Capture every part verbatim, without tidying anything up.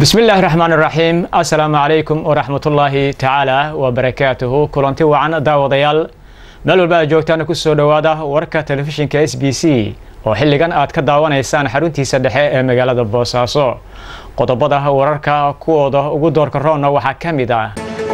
بسم الله الرحمن الرحيم السلام عليكم ورحمة الله تعالى وبركاته كلنتي وعن داوديال مال walba joogtaan ku soo dhawaada warka telefishinka S B C oo xilligan aad ka daawanaysaan xaruntiisa dhexe ee magaalada Boosaaso qodobada wararka kuwooda ugu doorka roona waxa kamid ah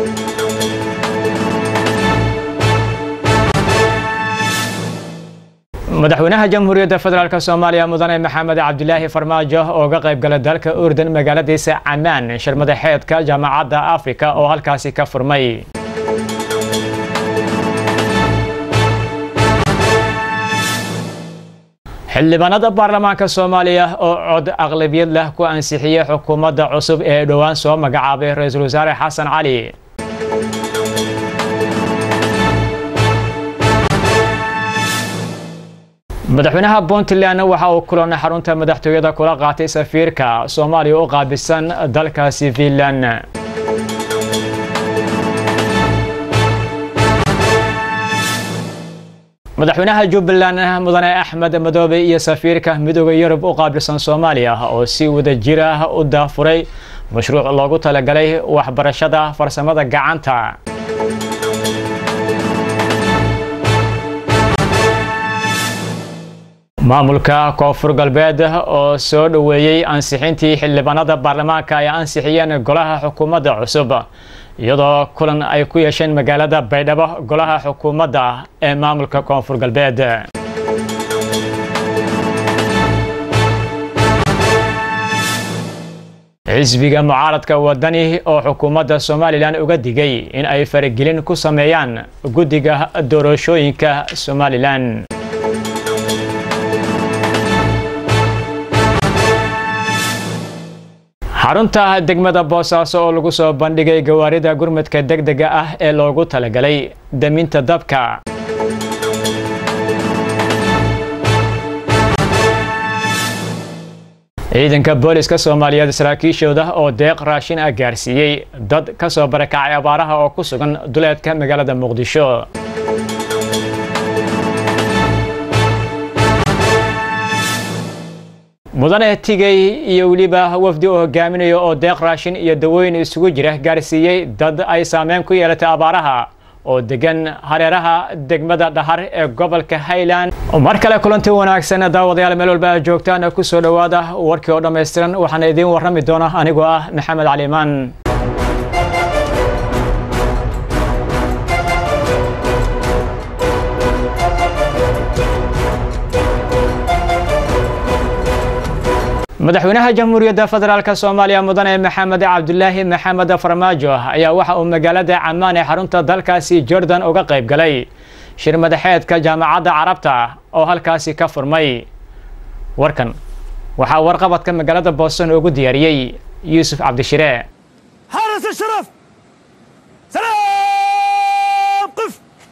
madaxweynaha jamhuuriyadda federaalka Soomaaliya mudane Maxamed Cabdulaahi Farmaajo oo ka qayb galay dalka Urdan magaaladiisa Ammaan shir madaxeedka Jaamacadda Afrika oo halkaasi ka furmay xildhibaanada baarlamaanka Soomaaliya oo cod aqlabiyad leh ku ansixiyay xukuumadda cusub ee dhawaan soo magacaabay ra'iisul wasaare Xasan Cali madaxweynaha Puntland waxa uu kulan xarunta madaxtooyada kula qaatay safiirka Soomaaliya oo qaabisan dalkaasi Finland madaxweynaha Jubbaland mudane Axmed Madoobe iyo safiirka midowga Yurub oo qaabilsan Soomaaliya oo si wada jir ah u daafuray mashruuc loogu talagalay waxbarashada farsamada gacanta maamulka koonfur galbeed oo soo dhaweeyay ansixintii xildhibaanada baarlamaanka ay ansixiyeen golaha xukuumadda cusub iyadoo kulan ay ku yeesheen magaalada Baydhabo golaha xukuumadda ee maamulka koonfur galbeed xisbiga mucaaradka wadani oo xukuumadda Soomaaliland uga digay in ay faragelin ku sameeyaan guddiga doorashooyinka Soomaaliland xarunta degmada Boosaaso oo lagu soo bandhigay gawaarida gurmadka degdega ah ee loogu talagalay daminta dabka ciidanka booliska Soomaaliyeed saraakiishooda oo deeq raashin ah gaarsiiyay dad ka soo barakacay abaaraha oo ku sugan duleedka magaalada Muqdisho mudane tigay iyo waliba wafdi oo hogaaminayo oo deeq raashin iyo dawooyin isugu jira gaarsiiyay dad ay saameyn ku yeelatay abaaraha oo degan hareeraha degmada Dhahar ee gobolka Highland mar kale kulanti wanaagsan daawadayaal meel walba joogtaan ku soo dhawaada warkii oo dhameystiran waxaan idin warrami doonaa anigoo ah Maxamed Caliimaan madaxweynaha jamhuuriyadda federaalka Soomaaliya mudane Maxamed Cabdulaahi Maxamed Farmaajo ayaa waxa uu magaalada Ammaan ee xarunta dalkaasi Jordan uga qayb galay shir madaxeedka Jaamacadda Carabta oo halkaasi ka furmay warkan waxa warqabadka magaalada Boston ugu diyaariyay Yuusuf Cabdishire حارس الشرف سلام قف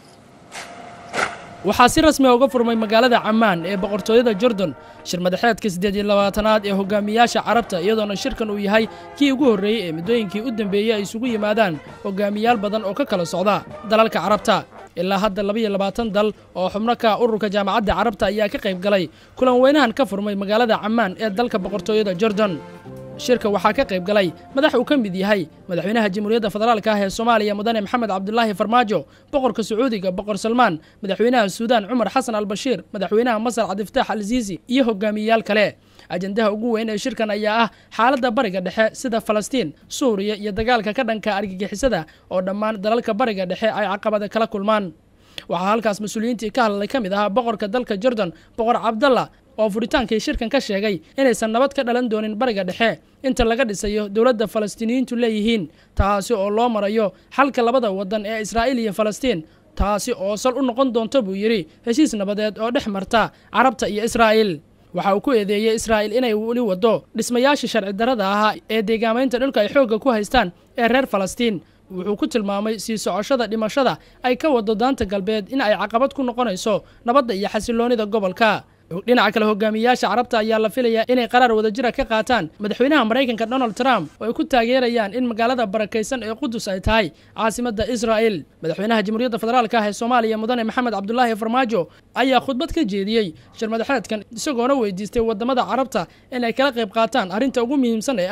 waxaa si rasmi ah uga furmay magaalada Ammaan ee boqortooyada Jordan shir madaxeedka siddeed iyo labaatanaad ee hogaamiyaasha Carabta iyadoo shirkan uu yahay kii ugu horeeyay ee midooyinkii u dambeeyay ay isugu yimaadaan hogaamiyaal badan oo ka kala socda dalalka Carabta ilaa hadda laba iyo labaatan dal oo xubno ka ururka Jaamacadda Carabta ayaa ka qayb galay kulan weynahan ka furmay magaalada Ammaan ee dalka boqortooyada Jordan shirka waxaa ka qayb galay madax uu ka mid yahay madaxweynaha jamhuuriyadda federaalka ah ee Soomaaliya mudane Maxamed Cabdulaahi Farmaajo boqorka Sacuudiga boqor Salmaan madaxweynaha Suudaan Umar Xasan al-Bashiir madaxweynaha Masar Cabdifataax al-Siisi iyo hogaamiyaal kale ajandaha ugu weyn ee shirkan ayaa ah xaaladda bariga dhexe sida Falastiin Suuriya iyo dagaalka ka dhanka argagixisada oo dhammaan dalalka bariga dhexe ay caqabado kala kulmaan waxaa halkaas mas'uuliyiintii ka hadlay kamid ah boqorka dalka Jordan boqor Cabdallah oo furitaankii shirkan ka sheegay inaysan nabad ka dhalan doonin bariga dhexe inta laga dhisayo dawladda Falastiiniyiintu leeyihiin taasi oo loo marayo xalka labada wadan ee Israa'iil iyo Falastiin taasi oo sal u noqon doonto buu yiri heshiis nabadeed oo dhex marta Carabta iyo Israa'iil waxa uu ku eedeeyay Israa'iil inay wali wado dhismayaasha sharci darrada ah ee deegaamaynta dhulka ay xoogga ku haystaan ee reer Falastiin wuxuu ku tilmaamay sii socoshada dhimashada ay ka wado daanta galbeed in ay caqabad ku noqonayso nabadda iyo xasiloonida gobolka dhinaca kale hogaamiyaasha Carabta ayaa la filayaa inay qaraar wadajir ka qaataan madaxweynaha Mareykanka Donald Trump oo ay ku taageerayaan in magaalada barakeysan ee Qudus ay tahay caasimadda Israa'iil madaxweynaha jamhuuriyadda federaalka ah ee Soomaaliya mudane Maxamed Cabdulaahi Farmaajo ayaa khudbad ka jeediyay shir madaxeedkan isagoo weydiistay wadamada Carabta in ay kala qayb qaataan arrinta ugu muhiimsan ee ah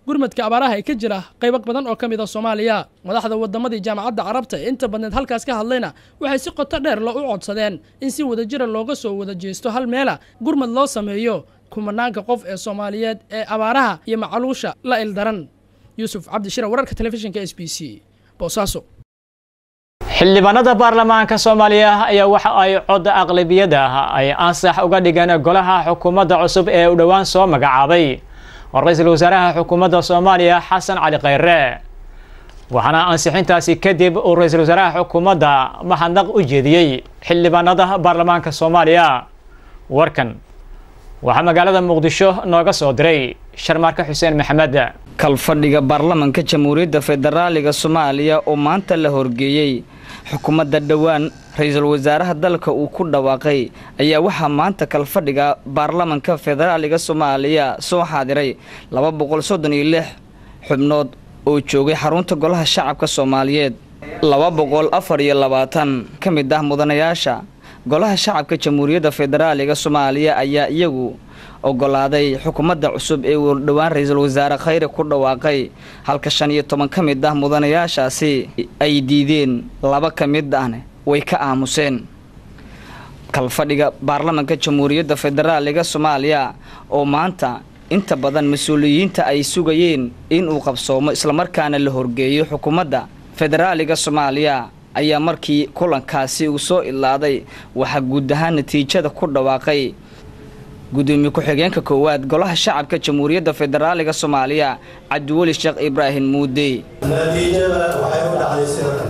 gurmadka abaaraha ee ka jira qaybo badan oo ka mid ah Soomaaliya madaxda wadamadii jaamacadda Carabta inta badan halkaas ka hadlayna waxay si qoto dheer loo u codsadeen in si wadajir looga soo wada jeesto hal meel gurmad loo sameeyo kumanaanka qof ee Soomaaliyeed ee abaaraha iyo macaluusha la ildaran Yusuf Cabdi Shira wararka telefishinka S B C Boosaaso xildhibaanada baarlamaanka Soomaaliya ayaa waxa ay cod aqlabiyada ay ansax uga dhigeen golaha xukuumadda cusub ee u dhawaan soo magacaabay ra'iisul wasaaraha xukuumadda Soomaaliya Xasan Cali Khayre waxaana ansixintaasi kadib uu ra'iisul wasaaraha xukuumadda mahadnaq u jeediyay xildhibaanada baarlamaanka Soomaaliya warkan waxa magaalada Muqdisho nooga soo diray Sharmaarka Xuseen Maxamed kalfadhiga baarlamaanka Jamhuuriyadda Federaaliga Soomaaliya oo maanta la horgeeyay xukuumadda dhawaan ra'iisul wasaaraha dalka uu ku dhawaaqay ayaa waxa maanta kalfadhiga baarlamaanka Federaaliga Soomaaliya soo xaadiray laba boqol soddon iyo lix xubnood oo joogay xarunta golaha shacabka Soomaaliyeed laba boqol afar iyo labaatan kamid ah mudanayaasha golaha shacabka Jamhuuriyadda Federaaliga Soomaaliya ayaa iyagu ogolaaday xukuumadda cusub ee uu dhawaan ra'iisul wasaare Khayre ku dhawaaqay halka shan iyo toban kamid ah mudanayaashaasi ay diideen laba kamid ahna way ka aamuseen kalfadhiga baarlamaanka Jamhuuriyadda Federaaliga Soomaaliya oo maanta inta badan mas'uuliyiinta ay sugayeen in uu qabsoomo isla markaana la horgeeyo xukuumadda Federaaliga Soomaaliya ayaa markii kulankaasi uu soo ilaaday waxa guud ahaan natiijada ku dhawaaqay gudoomiye ku-xigeenka koowaad golaha shacabka Jamhuuriyadda Federaaliga Soomaaliya Cabdiwali Sheekh Ibraahim Muude natiijada waxay u dhacday sida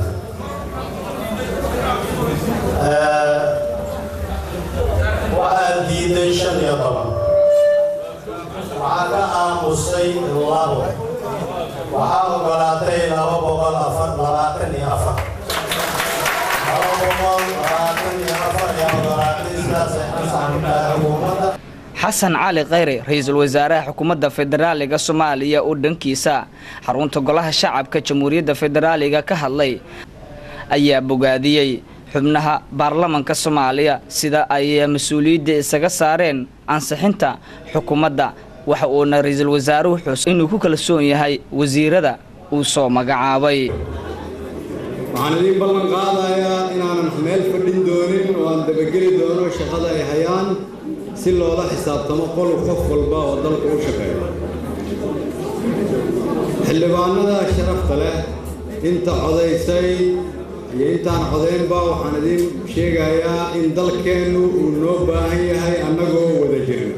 ee waxa diiday shan iyo toban waxa ka aamusay labo waxa ogolaatay laba boqol afar labaatan iyo afar laba boqol labaatan iyo afar ayaa ogolaatay sidaas ay ansaxayaan xukuumadda Xasan Cali Khayre ra'iisul wasaaraha xukuumadda Federaaliga Soomaaliya oo dhankiisa xarunta golaha shacabka Jamhuuriyadda Federaaliga ka hadlay ayaa bogaadiyay xubnaha baarlamaanka Soomaaliya sida ay mas'uuliyadda isaga saareen ansixinta xukuumadda waxa uu ra'iisul wasaaruhu xus inuu ku kalsoon yahay wasiirada uu soo magacaabay waxaan idin ballan qaadayaa inaanan meel fadhin doonin oo aan dabageli doono shaqada ay hayaan si loola xisaabtamo qol qof walba oo dalka u shaqeeya xildhibaanada sharafta leh inta codaysay iyo intaan codaynba waxaan idin sheegayaa in dalkeennu uu noo baahan yahay annagoo wada jirna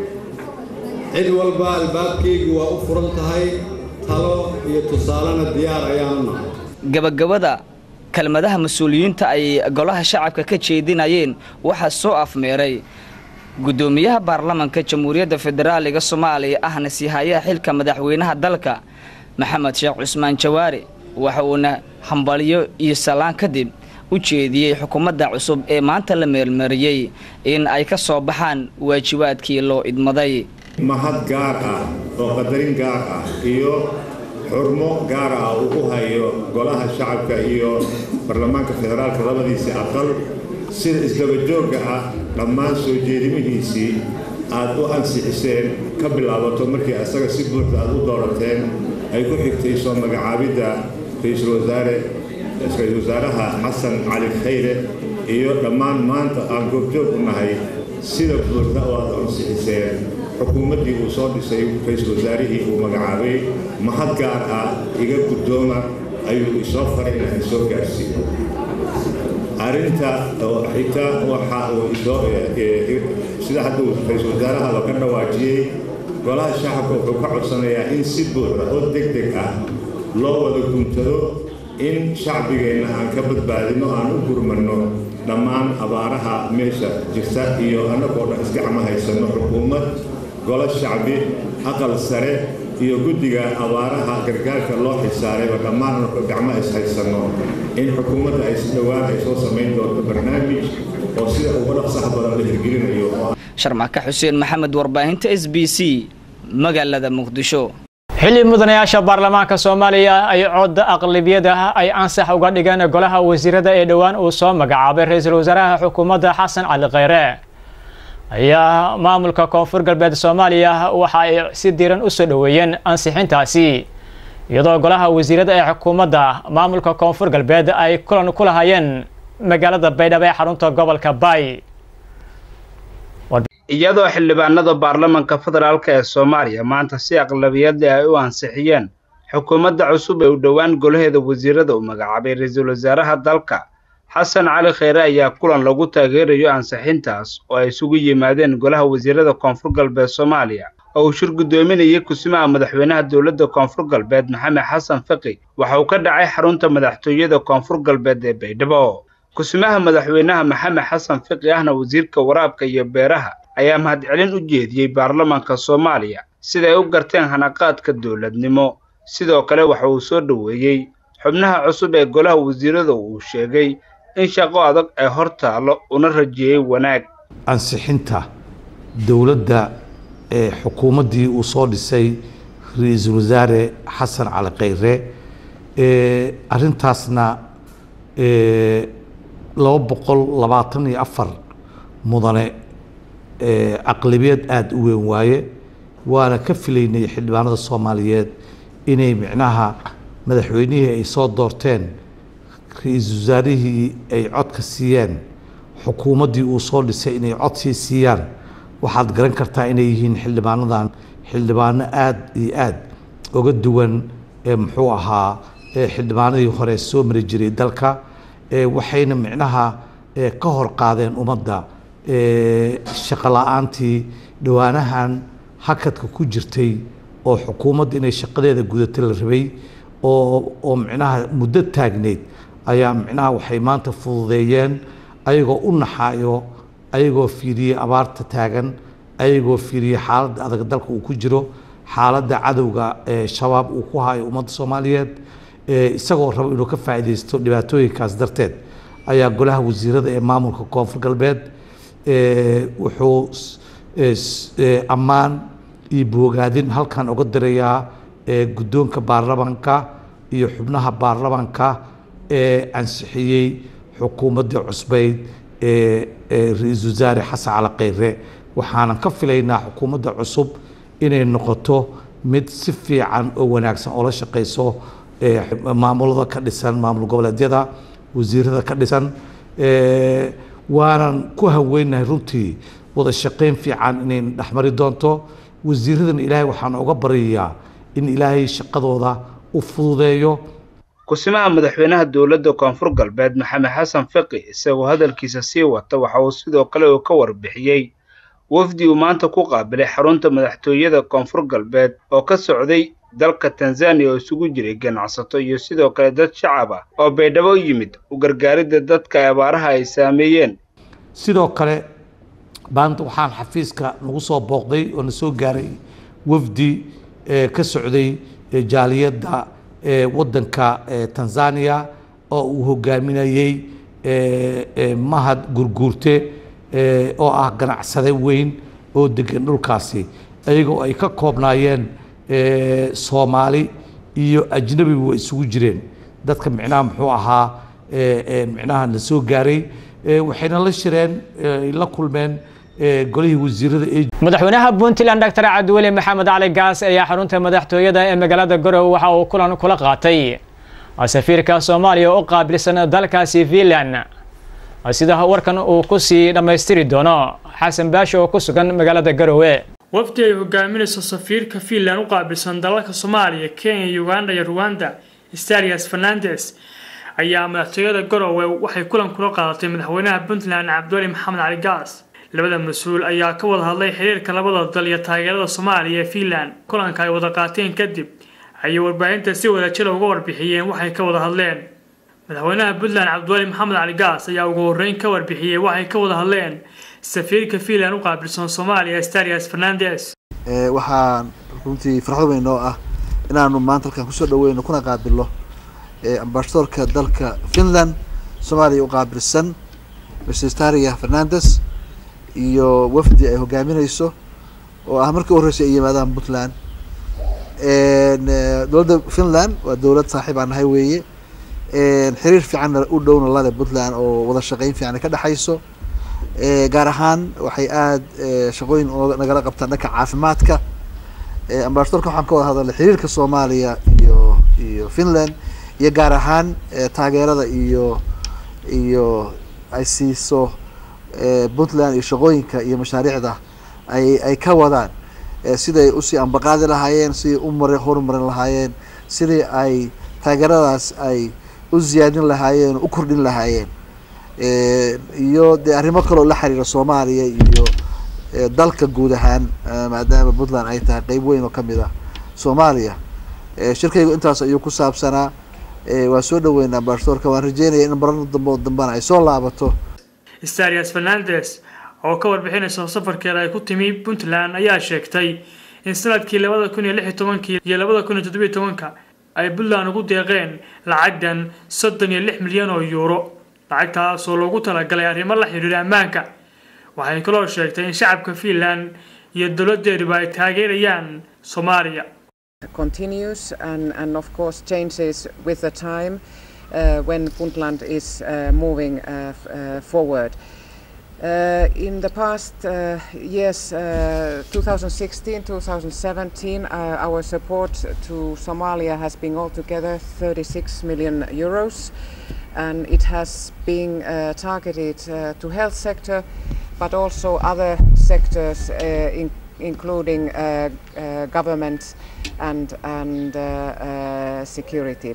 cid walba albaabkaygu waa u furan tahay talo iyo tusaalena diyaar ayaanu nahay gabagabada kelmadaha mas'uuliyiinta ay golaha shacabka ka jeedinayeen waxa soo afmeeray gudoomiyaha baarlamaanka Jamhuuriyadda Federaaliga Soomaaliya ahna sihayaha xilka madaxweynaha dalka Maxamed Sheekh Cusmaan Jawaari waxa uu hambaliyo iyo salaan kadib u jeediyay xukuumadda cusub ee maanta la meelmariyay in ay ka soo baxaan waajibaadkii loo idmaday mahad gaar ah oo qadarin gaar ah iyo xurmo gaar ah uu u hayo golaha shacabka iyo baarlamaanka federaalka labadiisa aqal sida isdaba joogga ah dhammaan soo jeedimihiisii aad u ansixiseen ka bilaabato markii asaga si buuxda aad u doorateen ay ku xigtay soo magacaabidda ra'iisul wasaare ra'iisul wasaaraha Xasan Cali Khayre iyo dhammaan maanta aan goobjoog u nahay sida buuxda oo aad ansixiseen xukuumaddii uu soo dhisay ra'iisul wasaarihii uu magacaabay mahad gaar ah iga guddooma ayuu isoo faray inaan soo gaarsiiyo arinta oo xigta waxa uu isoo sida hadda ra'iisul wasaaraha loo ka dhawaajiyay golaha shacabka wuxuu ka codsanayaa in si buuxda oo degdeg ah loo wada guntado in shacbigeena aan ka badbaadino aan u gurmano dhammaan abaaraha meesha jirta iyo annagoo dhan isgacma haysano xukuumad golo shacbi aqal sare iyo guddiga abaaraha gargaarka loo xisaaray dhammaan gacmaha is haysano in xukuumadda ay si dhawaan ay soo samayn doonto barnaamij oo sida ugu dhaqsaha badan la hirgelinayo Sharmaarka Xuseen Maxamed warbaahinta S B C magaalada Muqdisho xilli mudanayaasha baarlamaanka Soomaaliya ay cod aqlabiyada ay ansax uga dhigeen golaha wasiirada ee dhawaan uu soo magacaabay ra'iisul wasaaraha xukuumadda Xasan Cali Khayre ayaa maamulka koonfur galbeed Soomaaliya waxa ay si diiran u soo dhaweeyeen ansixintaasi iyadoo golaha wasiirada ee xukuumadda maamulka koonfur galbeed ay kulan ku lahaayeen magaalada Baydhabo ee xarunta gobolka Bay iyadoo xildhibaanada baarlamaanka federaalka ee Soomaaliya maanta si aqlabiyad leh ay u ansixiyeen xukuumadda cusub ee u dhawaan golaheeda wasiirada u magacaabay ra'iisul wasaaraha dalka Xasan Cali Kheyre ayaa kulan lagu taageerayo ansixintaas oo ay isugu yimaadeen golaha wasiirada koonfur galbeed Soomaaliya oo uu shir gudoominayay kusimaha madaxweynaha dawladda koonfur galbeed Maxamed Xasan Faqi waxa uu ka dhacay xarunta madaxtooyada koonfur galbeed ee Baydhabo kusimaha madaxweynaha Maxamed Xasan Faqi ahna wasiirka waraabka iyo beeraha ayaa mahadcelin u jeediyay baarlamaanka Soomaaliya sida ay u garteen hanaqaadka dawladnimo sidoo kale waxa uu soo dhaweeyay xubnaha cusub ee golaha wasiirada uu sheegay in shaqo adag ay hortaalo una rajeeyay wanaag ansixinta dawladda ee xukuumaddii uu soo dhisay ra'iisul wasaare Xasan Cali Kheyre ee arintaasna ee laba boqol labaatan iyo afar mudane ee aqlabiyad aad u weyn waaye waana ka filaynay xildhibaanada Soomaaliyeed inay micnaha madaxweynihii ay soo doorteen ra'iisul wasaarihii ay codka siiyeen xukuumaddii uu soo dhisay inay cod siiyaan waxaad garan kartaa inay yihiin xildhibaanadan xildhibaano aad iyo aad uga duwan ee muxuu ahaa ee xildhibaanadii hore soo mari jiray dalka ee waxayna micnaha ee ka hor qaadeen ummadda ee shaqo la'aantii dhawaanahan hakadka ku jirtay oo xukuumadda inay shaqadeeda gudato la rabay oo oo micnaha muddo taagneed ayaa micnaha waxay maanta fududeeyeen ayagoo u naxaayo ayagoo fiiriyay abaarta taagan ayagoo fiiriyay xaaladda adag dalka uu ku jiro xaaladda cadowga ee shabaab uu ku hayo ummadda Soomaaliyeed ee isagoo rabo inuu ka faa'iideysto dhibaatooyinkaas darteed ayaa golaha wasiirada ee maamulka koonfur galbeed ee wuxuu ammaan iyo bogaadin halkan uga dirayaa ee guddoonka baarlamaanka iyo xubnaha baarlamaanka ee ansixiyay xukuumadda cusbeyd ee ra'iisul wasaare Xasan Cali Kheyre waxaan ka filaynaa xukuumadda cusub inay noqoto mid si fiican oo wanaagsan oo la shaqeyso ee maamulada ka dhisan maamul goboleedyada wasiirada ka dhisan ee waanan ku haweenahay runtii wada shaqeyn fiican inay dhaxmari doonto wasiiradan ilaahay waxaan uga bariyaa in ilaahay shaqadooda u fududeeyo kusimaha madaxweynaha dawladda koonfur galbeed Maxamed Xasan Faqi isagoo hadalkiisa sii wata waxa uu sidoo kale uu ka warbixiyay wafdi uu maanta ku qaabilay xarunta madaxtooyada koonfur galbeed oo ka socday dalka Tanzania oo isugu jiray ganacsato iyo sidoo kale dad shacab ah oo Baydhabo yimid u gargaaridda dadka abaaraha ay saameeyeen sidoo kale baanta waxaan xafiiska nagu soo booqday oo na soo gaaray wafdi ee ka socday jaaliyadda ee wadanka Tanzania oo uu hogaaminayay ee mahad gurguurte ee oo ah ganacsade weyn oo degan dhulkaasi ayagoo ay ka koobnaayeen ee Soomaali iyo ajnabi way isugu jireen dadka micnaha muxuu ahaa ee micnaha la soo gaaray waxayna la shireen la kulmeen golihii wasiirada ee madaxweynaha Puntland Doctor Cabdiweli Maxamed Cali Gaas ayaa xarunta madaxtooyada ee magaalada Garowe waxa uu kulan kula qaatay safiirka Soomaaliya oo qaabilsan dalkaasi Finland sida warkan uu ku sii dhameystiri doono Xasan Baasho oo ku sugan magaalada Garowe wafdi ay hogaaminayso safiirka Finland u qaabilsan dalalka Soomaaliya Kenya Uganda iyo Rwanda Starias Fernandes ayaa madaxtooyada Garowe waxay kulan kula qaadatay madaxweynaha Puntland Cabdiweli Maxamed Cali Gaas labada mas'uul ayaa ka wada hadlay xiriirka labada dal iyo taageerada Soomaaliya ee Finland kulanka ay wada qaateen kadib ay warbaahinta si wada jir uga warbixiyeen waxay ka wada hadleen madaxweynaha Puntland Cabdiweli Maxamed Cali Gaas ayaa ugu horeyn ka warbixiyay waxay ka wada hadleen safiirka Finland u qaabilsan Soomaaliya Starias Fernandes ee waxaan runtii farxad weyn oo ah inaanu maanta halkan ku soo dhaweeyno kuna qaabilo ee ambassadorka dalka Finland Soomaaliya u qaabilsan Mister Starias Fernandes iyo wafdi ay hogaaminayso oo ah markii horeysay ay yimaadaan Puntland ee dowladda Finland waa dowlad saaxiib aan nahay weeye ee xiriir fiican u dhowna la Puntland oo wada shaqeyn fiican ka dhaxayso gaar ahaan waxay aad shaqooyin nagala qabtaan dhanka caafimaadka. Ambassadorka waxaan ka wada hadalnay xiriirka Soomaaliya iyo iyo Finland iyo gaar ahaan taageerada iyo iyo ay siiso Puntland iyo shaqooyinka iyo mashaariicda ay ay ka wadaan siday u sii ambaqaadi lahaayeen, si u maray horumarin lahaayeen, sidii ay taageeradaas ay u ziyaadin lahaayeen, u kordhin lahaayeen. iyo de arrimo kale oo la xiriira Soomaaliya iyo dalka guud ahaan maadaama Puntland ay tahay qayb weyn oo kamid ah Soomaaliya. shirkaygu intaas ayuu ku saabsanaa. waa soo dhaweynaa ambassadorka, waan rajeynayaa in marar dambe dambana ay soo laabato. Istarias Fernandes oo ka warbixinaysa safarkeeda ay ku timi Puntland ayaa sheegtay in sanadkii labada kun iyo lix iyo tobankii iyo labada kun iyo toddoba iyo tobanka ay Puntland ugu deeqeen lacagdan soddon iyo lix milyan oo euro, lacagtaas oo loogu talagalay arrimo la xiriira ammaanka. waxay kaloo sheegtay in shacabka Finland iyo dowladdeeduba ay taageerayaan Soomaaliya. Continues and, and of course changes with the time uh, when Puntland is uh, moving uh, uh, forward. Uh, in the past uh, years, uh, two thousand sixteen to two thousand seventeen, uh, our support to Somalia has been altogether thirty-six million euros, and it has been uh, targeted uh, to health sector, but also other sectors, uh, in, including uh, uh, government and, and uh, uh, security.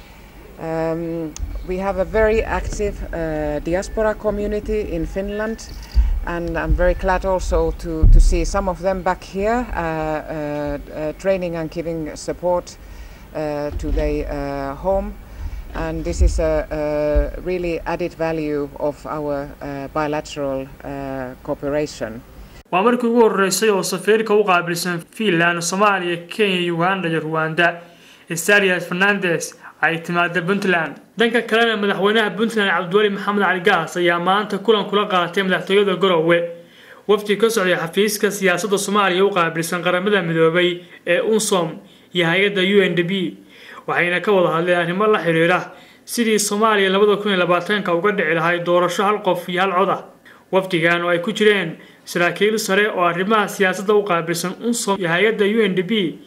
Um, we have a very active uh, diaspora community in Finland, and I'm very glad also to, to see some of them back here, uh, uh, uh, training and giving support uh, to their uh, home. And this is a, a really added value of our uh, bilateral uh, cooperation. waa markii ugu horeysay oo safiirka u qaabilsan Finland, Soomaaliya, Kenya, Uganda iyo Rwanda Istarias Fernandes ay timaada Puntland. Danka kalena madaxweynaha Puntland Cabdiweli Maxamed Cali Gaas ayaa maanta kulan kula qaatay madaxtooyada Garowe. wafdi ka socday xafiiska siyaasadda Soomaaliya u qaabilsan qaramada midoobay ee UNSOM iyo hay'adda U N D P, waxayna ka wada hadleen arrimo la xiriira sidii Soomaaliya labada kun iyo labaatanka uga dhici lahayd doorasho hal qof iyo hal cod ah. wafdigan oo ay ku jireen saraakiil sare oo arrimaha siyaasadda u qaabilsan UNSOM iyo hay'adda U N D P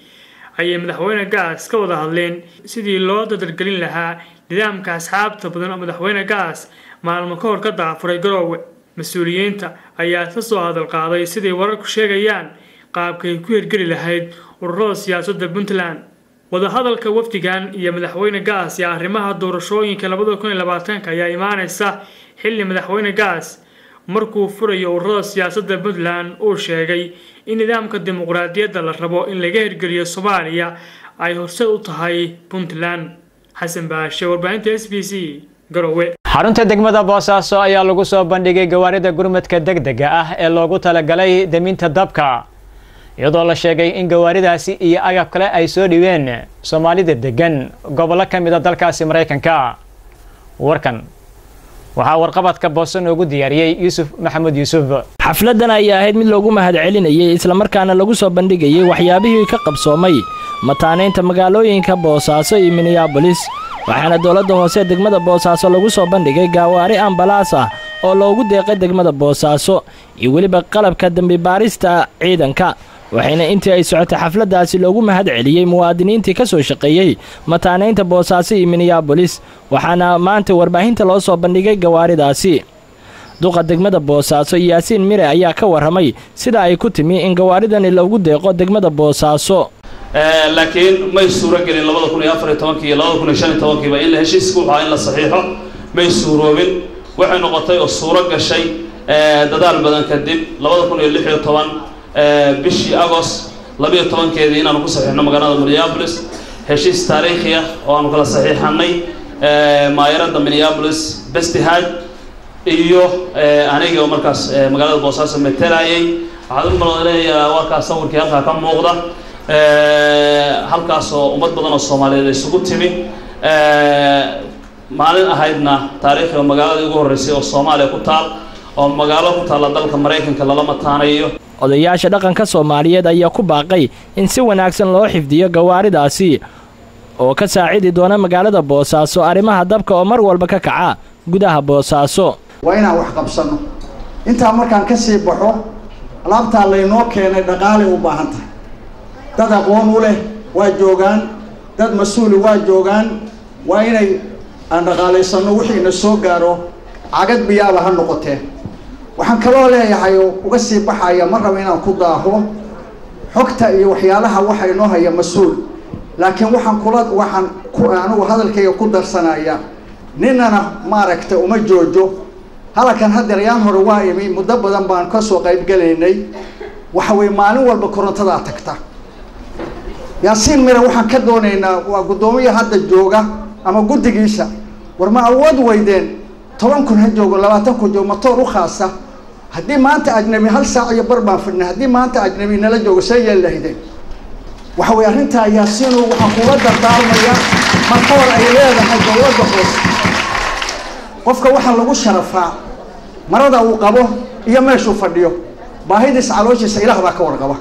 ayay madaxweyne Gaas ka wada hadleen sidii loo dadalgelin lahaa nidaamka asxaabta badan oo madaxweyne Gaas maalmo ka hor ka daafuray Garowe. mas-uuliyiinta ayaa ka soo hadal qaaday sidii wararku sheegayaan qaabkay ku hirgeli lahayd ururada siyaasadda Puntland. wadahadalka wafdigan iyo madaxweyne Gaas iyo arrimaha doorashooyinka labada kun iyo labaatanka ayaa imaanaysa xilli madaxweyne Gaas markuu furayo ururada siyaasadda Puntland uu sheegay in nidaamka dimuqraadiyadda la rabo in laga hirgeliyo Soomaaliya ay horseed u tahay Puntland. Xasan Baashe, warbaahinta S B C, Garowe. xarunta degmada Boosaaso ayaa lagu soo bandhigay gawaarida gurmadka degdega ah ee loogu talagalay daminta dabka, iyadoo la sheegay in gawaaridaasi iyo agab kale ay soo dhibeen Soomaalida degan gobollo ka mid ah dalkaasi Mareykanka. warkan waxaa warqabadka Booso noogu diyaariyay Yuusuf Maxamed Yuusuf. xafladan ayaa ahayd mid loogu mahadcelinayay isla markaana lagu soo bandhigayay waxyaabihii ka qabsoomay mataaneynta magaalooyinka Boosaaso iyo Minneapolis, waxaana dowladda hoose degmada Boosaaso lagu soo bandhigay gawaari ambalaas ah oo loogu deeqay degmada Boosaaso iyo weliba qalabka dambi baarista ciidanka. waxayna intii ay socotay xafladaasi loogu mahadceliyay muwaadiniintii ka soo shaqeeyay mataaneynta Boosaaso iyo Minneapolis, waxaana maanta warbaahinta loo soo bandhigay gawaaridaasi. duqa degmada Boosaaso Yaasiin Mire ayaa ka warramay sida ay ku timi in gawaaridani loogu deeqo degmada Boosaaso. ee laakiin may suuro gelin labada kun iyo afar iyo toban iyo labada kun iyo shan iyo toban ba in la heshiisku waxa in la saxiixo may suuroobin. waxay noqotay oo suuro gashay ee dadaal badan kadib labada kun iyo lix iyo toban ee bishii Agost laba iyo toban keedii inaan ku saxiixno magaalada Minneapolis heshiis taariikhi ah oo aan kala saxiixnay ee maayarada Minneapolis Bestihad iyo aniga oo markaas magaalada Boosaaso metelayay. waxaan u maleynayaa warka sawirkii halka ka muuqda ee halkaas oo ummad badan oo Soomaaliyeed isugu timi ee maalin ahaydna taariikhda magaalada ugu horeysay oo Soomaaliya ku taal oo magaalo ku taal dalka Mareykanka lala mataanayo. odayaasha dhaqanka Soomaaliyeed ayaa ku baaqay in si wanaagsan loo xifdiyo gawaaridaasi oo ka saacidi doona magaalada Boosaaso arrimaha dabka oo mar walba ka kaca gudaha Boosaaso. waa inaan wax qabsano intaa markaan ka sii baxo alaabtaa laynoo keenay dhaqaalay u baahan tahay dad aqoon u leh waa joogaan dad mas-uuli waa joogaan waa inay aan dhaqaalaysanno wixii na soo gaaro cagad biyaaba ha noqotee waxaan kaloo leeyahay oo uga sii baxaya mar raba inaan ku daaho xogta iyo waxyaalaha waxa inoo haya mas-uul laakiin waxaan kula waxaan ku anigu hadalkayga ku darsanaya ninana maaragtay uma joojo halkan hadda yaan hore waa imi muddo badan baan ka soo qayb galaynay waxa way maalin walba korontada tagta yaasiin mira waxaan ka doonaynaa waa gudoomiye hadda jooga ama guddigiisa war ma awood weydeen toban kun ha joogo labaatan kun joogo matoor u khaasa haddii maanta ajnabi hal saac iyo bar baan fadhinay haddii maanta ajnabi nala joogo see yeel lahaydeen waxa way arrintaa yaasiinu waxaan kuga dardaarmaya matoor ay leedahay dowladda hoose qofka waxaa lagu sharafaa marada uu qabo iyo meeshuu fadhiyo baahidiis calooshiisa ilaah baa ka warqaba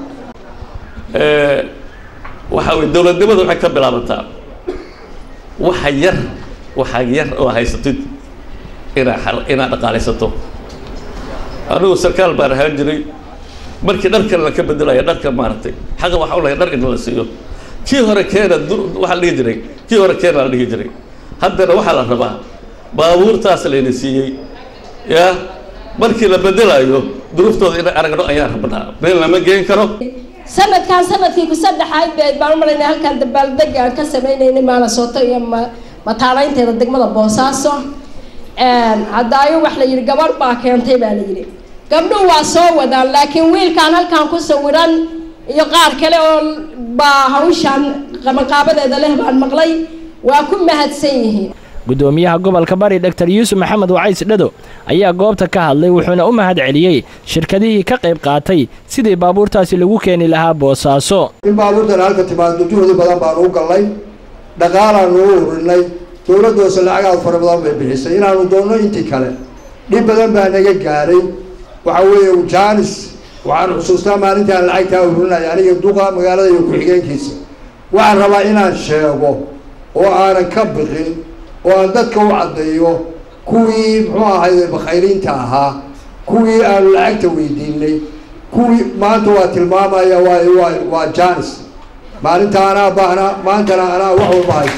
waxa way dowladnimadu waxay ka bilaabataa waxa yar waxa yar oo haysatid inaa inaa dhaqaalaysato anigu sarkaal baan ahaan jiray markii dharkan la ka bedelaya dharka maaragtay xaqa waxa u lahay dhar in la siiyo kii hore keena waxaa la dhihi jiray kii hore keena la dhihi jiray haddana waxaa la rabaa baabuurtaas layna siiyey yaa markii la bedelayo duruuftooda inay aragno ayaan rabnaa meel lama geen karo sanadkan sanadkii ku saddexaad beed baan malaynay halkan dabaaldeg aan ka sameynayna Maalasooto iyo mataanaynteeda degmada Boosaaso een hadaayo wax la yiri gabar baa keentay baa la yiri gabdho waa soo wadaan laakiin wiilkan halkan ku sawiran iyo qaar kale oo baa hawshan qabanqaabadeeda leh baan maqlay waa ku mahadsan yihiin gudoomiyaha gobolka Bari Doctor Yuusuf Maxamed Wacays Dhado ayaa goobta ka hadlay wuxuuna u mahad celiyay shirkadihii ka qayb qaatay sidii baabuurtaasi lagu keeni lahaa Boosaaso in baabuurtan halka timaado juhdi badan baan u galnay dhaqaalaan u urinay dowladda lacagaad fara badan bay bixisay inaanu doonno intii kale dhib badan baa naga gaaray waxa weeye jaanis waxaan xusuustaa maalintii aan lacagtaa urinay aniga duqa magaalada iyo ku-xigeenkiisa waxaan rabaa inaan sheego oo aanan ka bixin oo aan dadka u caddeeyo kuwii muxuu ahayd bakhayriinta ahaa kuwii aanu lacagta weydiinay kuwii maanta waa tilmaamaya waa waa waa jaanis maalinta anaa baahna maantana anaa wax walba haysta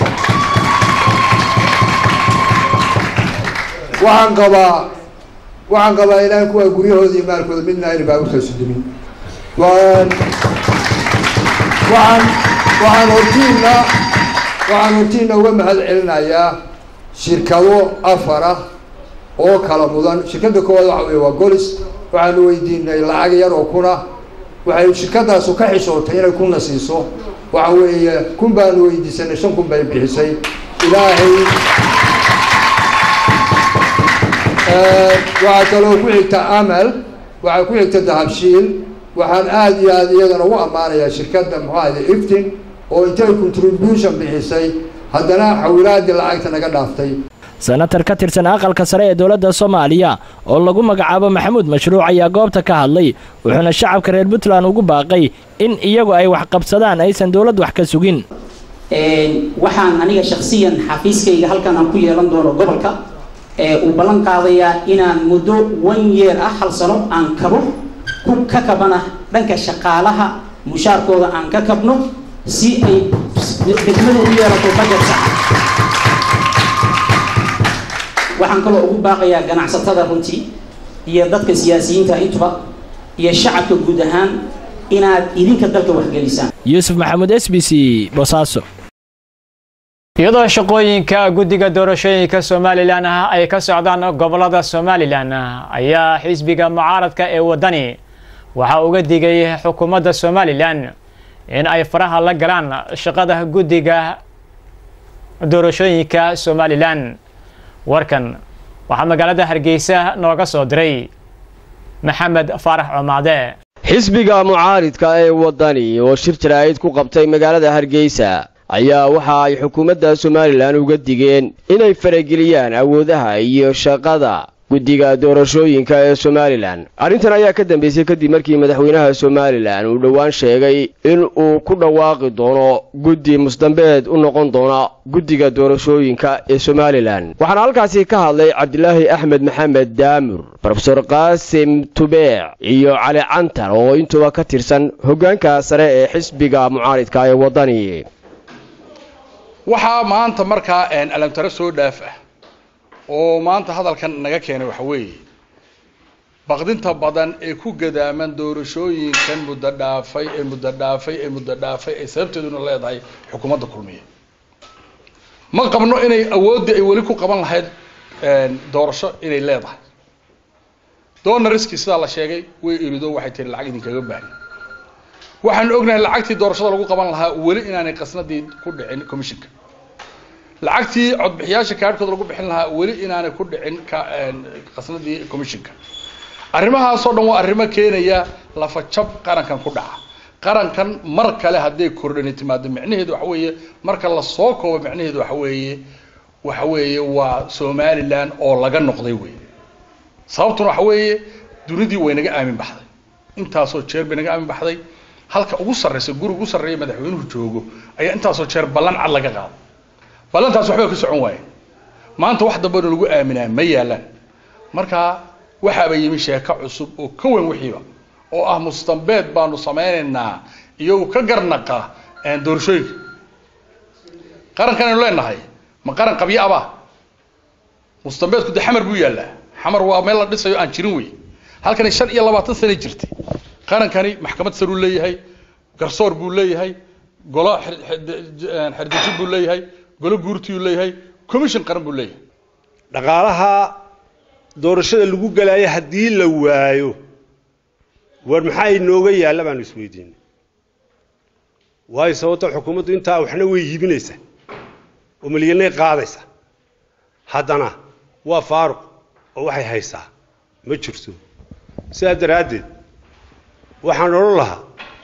waxaan qabaa waxaan qabaa inaan kuwa guryahooda iyo maalkooda midna ayna baabuurka sudumin waan waxaan waxaan hortiina waxaan hortiina uga mahad celinayaa shirkado afar ah oo kala mudan shirkada koowaad waxa weeye waa Golis waxaanu weydiinay lacag yar oo kuna waxay shirkadaas ka xishootay inay kuna siiso waxa weeye kun baan weydiisanay shan kun bay bixisay ilaahay ee waxa kaloo ku xigta Amal waxa ku xigta Dahabshiil waxaan aad iyo aad iyagana u amaanayaa shirkada maxaa Iftin oo intay contribution bixisay haddana xawlaadii lacagta naga dhaaftay senator ka tirsan aqalka sare ee dowladda Soomaaliya oo lagu magacaabo Maxamuud Mashruuc ayaa goobta ka hadlay wuxuuna shacabka reer Puntland ugu baaqay in iyagu ay wax qabsadaan aysan dowlad wax ka sugin ee waxaan aniga shakhsiyan xafiiskayga halkan aan ku yeelan doono gobolka ee uu ballan qaadaya inaan muddo one year ah hal sano aan kabo ku ka kabana dhanka shaqaalaha mushaarkooda aan ka kabno si ay degmadu u yeelato budget sax waxaan kaloo ugu baaqayaa ganacsatada runtii iyo dadka siyaasiyiinta intuba iyo shacabka guud ahaan inaad idinka dalka wax gelisaan Yuusuf Maxamed S B C Boosaaso iyadoo shaqooyinka guddiga doorashooyinka Soomaaliland ay ka socdaan gobolada Soomaaliland ayaa xisbiga mucaaradka ee wadani waxa uu uga digay xukuumadda Soomaaliland in ay faraha la galaan shaqada guddiga doorashooyinka Soomaaliland warkan waxa magaalada Hargeysa nooga soo diray Maxamed Farax Cumaade xisbiga mucaaradka ee wadani oo shir jaraa'id ku qabtay magaalada Hargeysa ayaa waxa ay xukuumadda Soomaaliland uga digeen inay farageliyaan awoodaha iyo shaqada guddiga doorashooyinka ee Somaliland. Arrintan ayaa ka dambeysay kadib markii madaxweynaha Somaliland uu dhawaan sheegay in uu ku dhawaaqi doono guddi mustambeed u noqon doona guddiga doorashooyinka ee Somaliland. Waxaan halkaasi ka hadlay Cabdilaahi Axmed Maxamed Daamur, Professor Qaasim Tubeec iyo Cali Cantar oo intuba ka tirsan hoggaanka sare ee xisbiga mucaaridka ee wadani. waxaa maanta markaa een alamtara soo dhaaf ah oo maanta hadalkan naga keenay waxa weeye baqdinta badan ee ku gadaaman doorashooyinkan muddo dhaafay ee muddo dhaafay ee muddo dhaafay ee sababteeduna leedahay xukuumadda kulmiye ma qabno inay awoodda ay wali ku qaban lahayd een doorasho inay leedahay doona riski sida la sheegay way irido waxay tiri lacag idin kaga baahan waxaan ognahay lacagtii doorashada lagu qaban lahaa wali inaanay qasnadii ku dhicin commissionka lacagtii codbixiyaasha kaadhkooda lagu bixin lahaa wali inaanay ku dhicin ka qasnadii commissionka arrimahaas oo dhan waa arrimo keenaya lafa jab qarankan ku dhaca qarankan mar kale haday kordhin timaado macnaheedu waxa weeye marka la soo koobo macnaheedu waxa weeye waxa weeye waa Somaliland oo laga noqday weeye sababtuna waxa weeye dunidii way naga aamin baxday intaasoo jeer bay naga aamin baxday halka ugu sarreeyay guriga ugu sarreeyay madaxweynuhu joogo ayaa intaasoo jeer ballan cad laga qaaday ballantaas waxba ka socon waayeen maanta wax dambe lagu aaminaa ma yaalaan marka waxa bay yimi sheeko cusub oo ka weyn wixiiba oo ah mustambeed baanu sameynaynaa iyo ka garnaqa aan doorashooyinka qarankan aynu leenahay ma qaran qabyo aba mustambeedku de xamar buu yaalaa xamar waa meel la dhisayo aan jirin wey halkan shan iyo labaatan sano jirtay qarankani maxkamad sare uu leeyahay garsoor buu leeyahay golo xirdeji buu leeyahay golo guurti uu leeyahay commission qaran buu leeyahay dhaqaalaha doorashada lagu galaayo hadii la waayo war maxay nooga yaala baan isweydiin way sababta xukuumaddu inta waxna way hibinaysa oo milyanay qaadaysa haddana waa faaruq oo waxay haysaa ma jirto sidaa daraadeed waxaan oran lahaa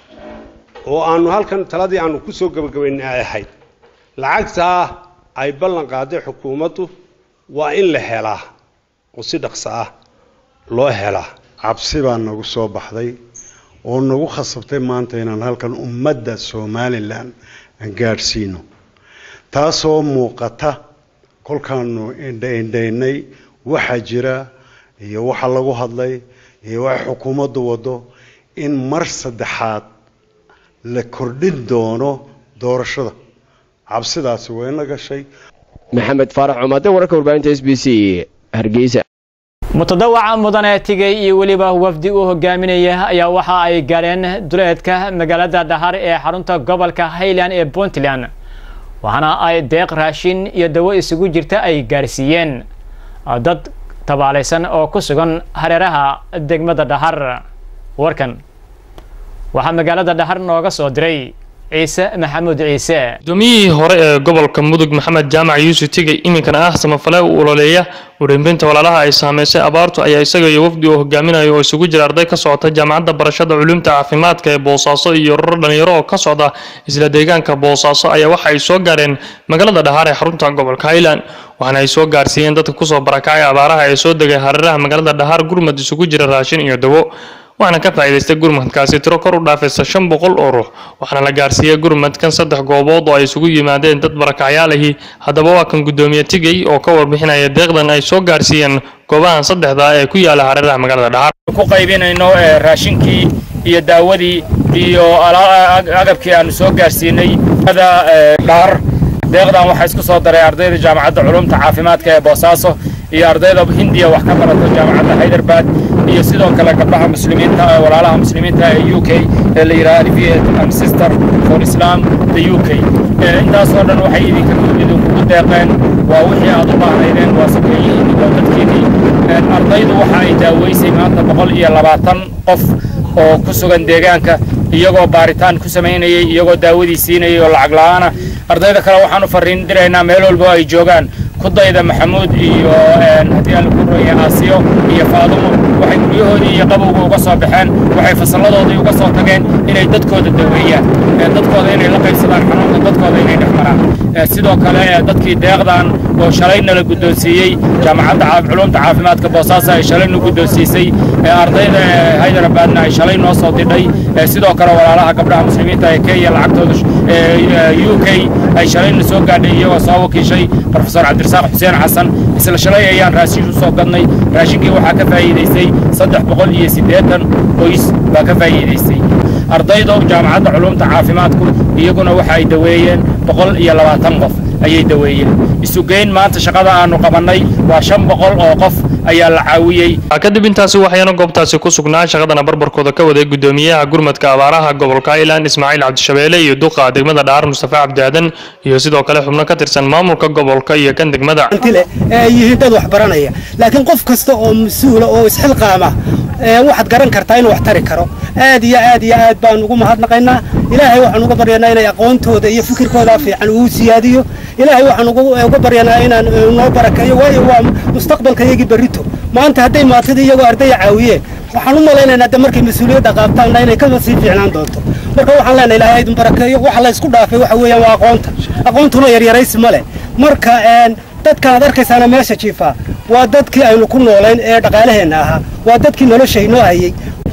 oo aanu halkan taladii aanu ku soo gabagabaynay ahayd lacagta ay ballan qaaday xukuumaddu waa in la helaa oo si dhaqso ah loo helaa cabsi baa nagu soo baxday oo nagu khasabtay maanta inaan halkan ummadda Somaliland aan gaarsiino taasoo muuqata kolkaanu indhaynay waxa jira iyo waxa lagu hadlay iyo waxa xukuumaddu wado in mar saddexaad la kordhin doono doorashada cabsidaasi way la gashay maxamed faarax umade wararka warbaahinta S B C Hargeysa mutadawaca mudane tigay iyo waliba wafdi uu hogaaminaya ayaa waxa ay gaareen duleedka magaalada Dhahar ee xarunta gobolka Highland ee Puntland waxana ay deeq raashin iyo dawo isugu jirta ay gaarsiiyeen dad tabaalaysan oo ku sugan hareeraha degmada Dhahar warkan waxa magaalada Dhahar nooga soo diray ciise maxamuud ciise guddoomiyihii hore ee gobolka mudug maxamed jaamac yuusuf tigay iminkana ah samafale u ololeeya wareembinta walaalaha ay saameysay abaartu ayaa isaga iyo wafdi uu hogaaminayo oo isugu jira arday ka socota jaamacadda barashada culuumta caafimaadka ee Boosaaso iyo urur dhalinyaro oo ka socda isla deegaanka Boosaaso ayaa waxa ay soo gaareen magaalada Dhahar ee xarunta gobolka Highland waxaana ay soo gaarsiiyeen dadka ku soo barakacay abaaraha ee soo degay hareeraha magaalada Dhahar gurmad isugu jira raashin iyo dawo waxaana ka faa'iideystay gurmadkaasi tiro kor u dhaafaysa shan boqol oo ruux waxaana la gaarsiiyay gurmadkan saddex goobood oo ay isugu yimaadeen dad barakacyaalahi haddaba waa kan guddoomiye tigay oo ka warbixinaya deeqdan ay soo gaarsiiyeen goobahan saddexda ee ku yaala hareeraha magaalada Dhahar ku qaybinayno raashinkii iyo daawadii iyo agabkii aan soo gaarsiinay Dhahar deeqdan waxa isku soo daray ardayda jaamacadda culuumta caafimaadka ee Boosaaso iyo ardayda Hindiya wax ka barata jaamacadda Hyderabad iyo sidoo kale gabdhaha muslimiinta ee walaalaha muslimiinta ee U K ee la yiraahdo Alifiyat and Sister for Islam the U K intaas oo dhan waxay idinka idinku deeqeen waa wixii aad u baahaydeen waa sakeeyeen iyo dadkii ardaydu waxa ay daaweysay maanta boqol iyo labaatan qof oo ku sugan deegaanka iyagoo baaritaan ku sameynayay iyagoo daawadii siinayay oo lacag la'aan ardayda kale waxaan u fariin diraynaa meel walba ay joogaan kudayda maxamuud iyo haddii aan lagu rooyay aasiyo iyo faadumo waxay guryahoodii iyo qabowga uga soo baxeen waxay fasalladoodii uga soo tageen inay dadkooda daweeyaan dadkooda inay la qaybsadaan xanuunka dadkooda inay dhex maraan sidoo kale dadkii deeqdan oo shalayna la guddoonsiiyey jaamacadda culuumta caafimaadka boosaaso ay shalayna guddoonsiisay ardayda haydarabadna ay shalay noo soo didhay sidoo kale walaalaha gabdhaha muslimiinta ee kenya lacagtooda u k ay shalayna soo gaadhay iyagoo soo wakiishay profesor cabdirasaaq xuseen xasan isla shalay ayaan raashin u soo gadnay raashinkii waxaa ka faa'iidaystay saddex boqol iyo siddeetan qoys baa ka faa'iidaystay ardayda jaamacadda culuumta caafimaadku iyaguna waxa ay daweeyeen boqol iyo labaatan qof ayay daweeyeen isugeyn maanta shaqada aanu qabannay waa shan boqol oo qof ayaa la caawiyey kadib intaasi waxayna goobtaasi ku sugnaa shaqadana barbarkooda ka waday gudoomiyaha gurmadka abaaraha gobolka Highland Ismaaciil Cabdishabeele iyo duqa degmada Dhaar Mustafa Cabdaadan iyo sidoo kale xubno ka tirsan maamulka gobolka iyo kan degmada ee yihiin dad wax baranaya laakiin qof kasta oo mas'uul oo isxilqaama ee waxaad garan kartaa inuu wax tari karo aad iyo aad iyo aad baan ugu mahadnaqaynaa ilaahay waxaan uga baryaynaa inay aqoontooda iyo fikirkooda fiican uu siyaadiyo ilaahay waxaan uga baryaynaa inaan noo barakeeyo waayo waa mustaqbalkayagii berrito maanta hadday maatida iyagoo arday caawiyeen waxaan u malaynaynaa de markay mas-uuliyadda qaabtaanna inay ka sii fiicnaan doonto marka waxaan leenahay ilaahay idin barakeeyo waxa la isku dhaafay waxa weeyaan waa aqoonta aqoontuna yaryaraysi ma leh marka dadkan aad arkaysaana meesha jiifaa waa dadkii aynu ku noolayn ee dhaqaalaheenna ahaa waa dadkii noloshaynoo hayay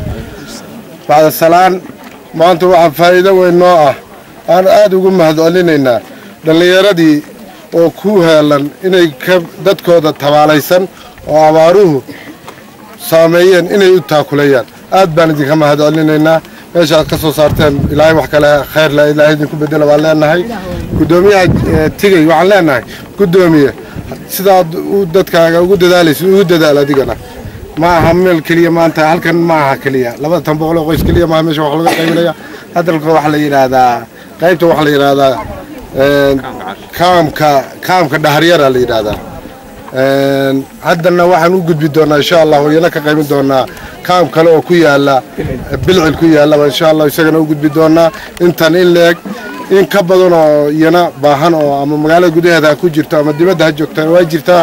bacda salaan maanta waxaa faa'iido weyn noo ah aan aad ugu mahadcelinaynaa dhallinyaradii oo ku heelan inay ka dadkooda tabaalaysan oo abaaruhu saameeyeen inay u taakulayaan aad baan idinka mahadcelinaynaa meesha aad ka soo saarteen ilaahay wax kale khayr leh ilaahay idinku bedela baan leenahay guddoomiyaha tigay waxaan leenahay guddoomiye sidaad dadkaaga ugu dadaalaysa ugu dadaal adigana ma aha meel keliya maanta halkan ma aha keliya labada tan boqol oo qoys keliya maaha meesha wax laga qaybinaya hadalka waxaa la yidhaahdaa qaybta waxaa la yidhaahdaa kaamka kaamka dhaharyara la yidhaahdaa haddana waxaan u gudbi doonaa insha allah iyana ka qaybin doonaa kaam kale oo ku yaala bilcil ku yaala insha allah isagana u gudbi doonaa intan in leeg in ka badan oo iyana baahan oo ama magaalada gudaheeda ku jirto ama dibadda ha joogta waa jirtaa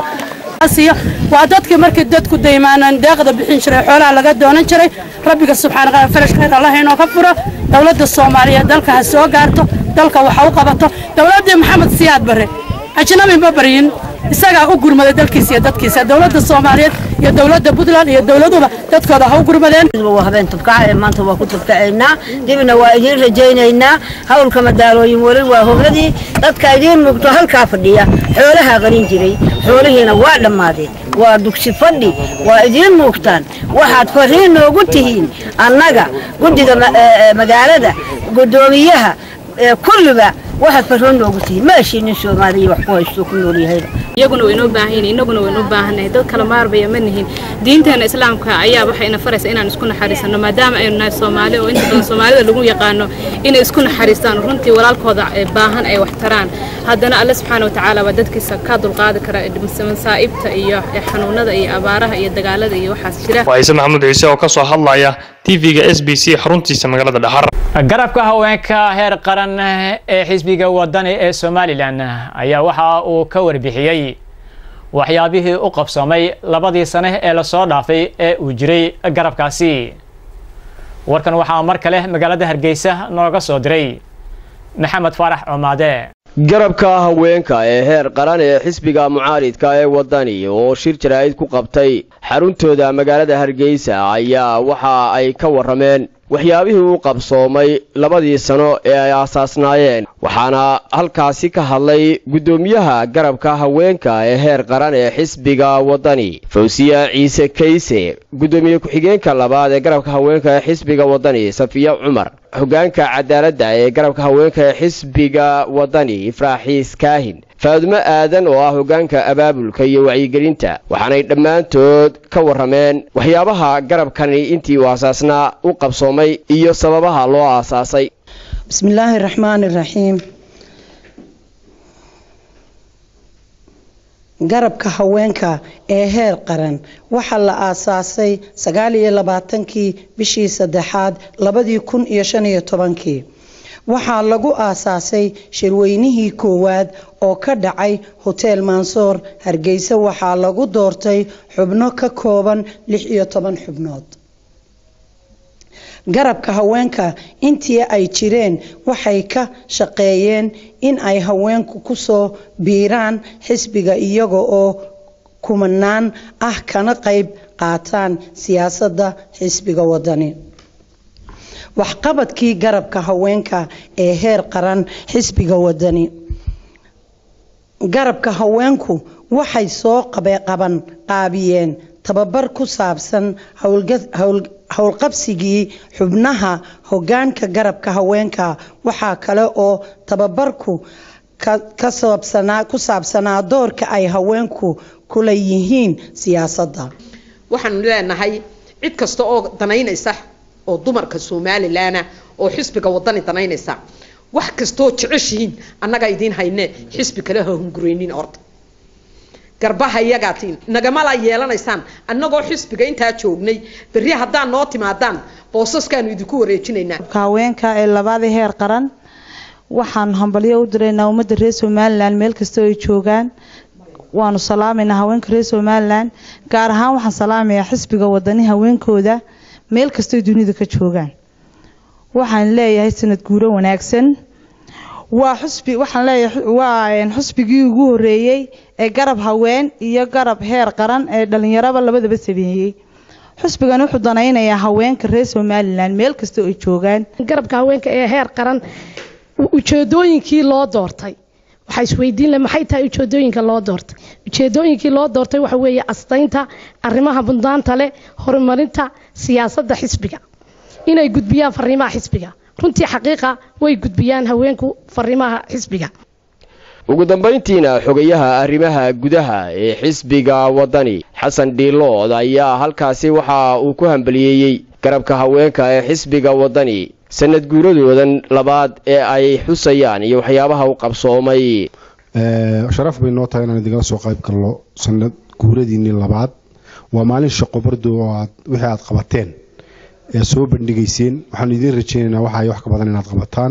waa dadkii markii dadku daymaanaan deeqda bixin jiray xoolaha laga doonan jiray rabbiga subxaana qaa farash khayr allah inoo ka furo dawladda Soomaaliyeed dalka ha soo gaarto dalka waxa uu qabato dawladda Maxamed Siyaad Barre ajnabi ma bariin isaga u gurmada dalkiisa iyo dadkiisa dawladda Soomaaliyeed iyo dawladda Puntland iyo dawladuba dadkooda ha u gurmadeen waa habeen tabkaca maanta waa ku tabkaceynaa dibna waa idin rajaynaynaa hawlka madaalooyin wali waa hogladii dadka idin mugto halka fadhiya xoolaha qarin jiray xoolaheena waa dhamaadeen waa dugsi fadhi waa idin mugtaan waxaad fariin noogu tihiin annaga guddiga magaalada gudoomiyaha kulliba waxaad fariin noogu tihiin maashinin Soomaaliya wax ku haysto ku nool yahay iyaguna way inoo baahan yihiin inaguna way inoo baahanahay dad kala maarbaya ma nihin diinteena islaamka ayaa waxay ina faraysaa inaan isku naxariisano maadaama aynu nahay Soomaali oo inta badan Soomaalida lagu yaqaano inay isku naxariistaan runtii walaalkooda baahan ay wax taraan haddana Allah subhanahu wa ta'ala waa dadkiisa ka dulqaadi kara masaa'ibta iyo xanuunada iyo abaaraha iyo dagaalada iyo waxaas jira Waayse Maxamuud Ciise oo ka soo hadlaya T V-ga S B C xaruntiisa magaalada Dhaxar garabka haweenka heer qaran ee xisbiga wadani ee Somaliland ayaa waxa uu ka warbixiyay waxyaabihii u qabsamay labadii sano ee la soo dhaafay ee uu jiray garabkaasi warkan waxa mar kale magaalada Hargeysa nooga soo diray Maxamed Farax Cumaade garabka haweenka ee heer qaran ee xisbiga mucaaridka ee wadani oo shir jaraa'id ku qabtay xaruntooda magaalada Hargeysa ayaa waxa ay ka warameen waxyaabihii uu qabsoomay labadii sano ee ay aasaasnaayeen waxaana halkaasi ka hadlay gudoomiyaha garabka haweenka ee heer qaran ee xisbiga wadani Fawsiya Ciise Kayse gudoomiye ku-xigeenka labaad ee garabka haweenka ee xisbiga wadani Safiya Cumar hogaanka cadaaladda ee garabka haweenka ee xisbiga wadani Ifraaxiis Kaahin Faaduma Aadan oo ah hogaanka abaabulka iyo wacyigelinta waxaanay dhammaantood ka warameen waxyaabaha garabkani intii uu aasaasnaa u qabsoomay iyo sababaha loo aasaasay bismillaahir rahmaanir rahiim garabka haweenka ee heer qaran waxa la aasaasay sagaal iyo labaatan-kii bishii saddexaad labada kun iyo shan iyo toban-kii waxaa lagu aasaasay shirweynihii koowaad oo ka dhacay hotel mansoor Hargeysa. waxaa lagu doortay xubno ka kooban lix iyo toban xubnood. garabka haweenka intii ay jireen waxay ka shaqeeyeen in ay haweenku ku soo biiraan xisbiga iyaga oo kumanaan ah kana qayb qaataan siyaasadda xisbiga wadani. waxqabadkii garabka haweenka ee heer qaran xisbiga wadani. garabka haweenku waxay soo qaban qaabiyeen tababar ku saabsan howlqabsigii xubnaha hoggaanka garabka haweenka. waxaa kale oo tababarku ka saabsanaa ku saabsanaa doorka ay haweenku ku leeyihiin siyaasadda. waxaan leenahay cid kasta oo danaynaysa oo dumarka Soomaaliland oo xisbiga wadani danaynaysa wax kasto jeceshiin annaga idin hayne xisbi kale ha hungureenin orda garbaha iyagaatiin nagama la yeelanaysaan annagoo xisbiga inta joognay bari hadaan noo timaadaan boosaskan idinku wareejinaynaa. haweenka ee labada heer qaran waxaan hambalyo u direynaa ummadda reer Soomaaliland meel kasta oo ay joogaan. waanu salaameynaa haweenka reer Soomaaliland gaar ahaan waxaan salaamayaa xisbiga wadani haweenkooda meel kasta oo dunida ka joogaan. waxaan leeyahay sanad guuro wanaagsan. waa xisbi waxaan leeyahay waa xisbigii ugu horeeyay ee garab haween iyo garab heer qaran ee dhalinyarada labadaba sameeyay. xisbigan wuxuu danaynayaa haweenka reer Soomaaliland meel kasta oo ay joogaan. garabka haweenka ee heer qaran ujeedooyinkii loo doortay waxay isweydiin lahayd maxay tahay ujeedooyinka loo doortay. ujeedooyinkii loo doortay waxa weeye astaynta arrimaha bundaanta leh horumarinta siyaasadda xisbiga inay gudbiyaan fariimaha xisbiga. runtii xaqiiqa way gudbiyaan haweenku fariimaha xisbiga. ugu dambeyntiina xogayaha arrimaha gudaha ee xisbiga wadani Xasan Dhiilood ayaa halkaasi waxa uu ku hambaliyeeyay garabka haweenka ee xisbiga wadani sanad guuradoodan labaad ee ay xusayaan iyo waxyaabaha uu qabsoomay. ee sharaf bay noo tahay inaan idinka soo qayb galno sanad guuradiinii labaad. waa maalin shaqo bardo oo aad wixii aad qabateen ee soo bandhigayseen. waxaan idin rajaynaynaa waxa ay wax ka badan inaad qabataan.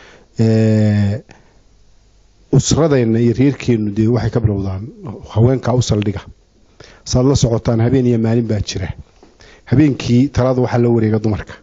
ee usradayna iyo reerkeenu de waxay ka bilowdaan haweenka u saldhiga. saad la socotaan habeen iyo maalin baa jira. habeenkii talada waxa la wareega dumarka.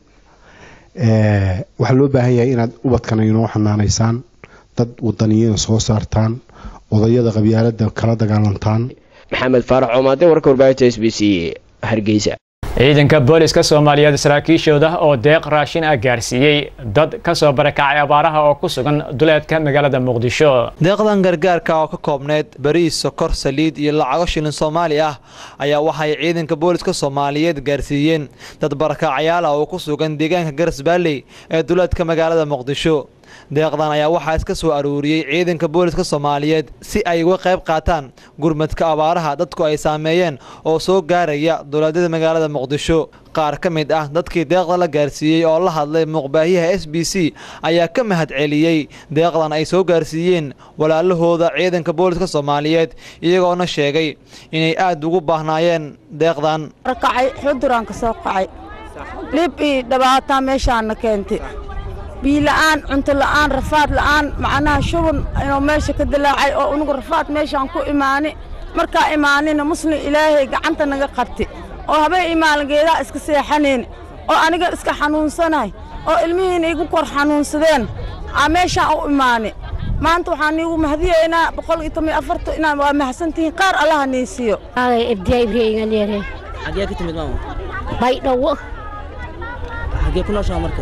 ee waxa loo baahan yahay inaad ubadkana inoo xanaanaysaan, dad wadaniyiin soo saartaan, odayada qabyaaladda kala dagaalantaan. maxamed faarax Omaade warka warbaahinta S B C Hargeysa. ciidanka booliska Soomaaliyeed saraakiishooda oo deeq raashin ah gaarsiiyay dad ka soo barakacay abaaraha oo ku sugan duleedka magaalada Muqdisho. deeqdan gargaarka oo ka koobneed bariis, sokor, saliid iyo lacago shilin Soomaali ah ayaa waxay ciidanka booliska Soomaaliyeed gaarsiiyeen dad barakacayaal ah oo ku sugan deegaanka Garas Valley ee duleedka magaalada Muqdisho. deeqdan ayaa waxaa iska soo aruuriyay ciidanka booliska Soomaaliyeed si ay uga qayb qaataan gurmadka abaaraha dadku ay saameeyeen oo soo gaaraya dowladda magaalada Muqdisho. qaar ka mid ah dadkii deeqda la gaarsiiyay oo la hadlay muqbaahiyaha S B C ayaa ka mahad celiyay deeqdan ay soo gaarsiiyeen walaalahooda ciidanka booliska Soomaaliyeed iyagoo na sheegay inay aad ugu baahnaayeen deeqdan. rakacay xuduran ka soo qacay lib ii dhabaata meeshaan keentay biilaan cunto la'aan rafaad la'aan macnaha shubun inuu meesha ka dilaacay oo unugu rafaad meeshaan ku imaani markaa imaanina muslim ilaahay gacanta naga qabti oo habeen imaalgeeda iska seexaneen oo aniga iska xanuunsanahay oo ilmihiina igu kor xanuunsadeen aa meeshaan u imaani maanta waxaan igu mahdiyeynaa boqol iyo toban iyo afartan inaan waa mahadsantihiin qaar allaha neesiyo ay ibdiay ibrahim leeyahay xagee ka timid maamo bay dhawo xagee ku nooshaa marka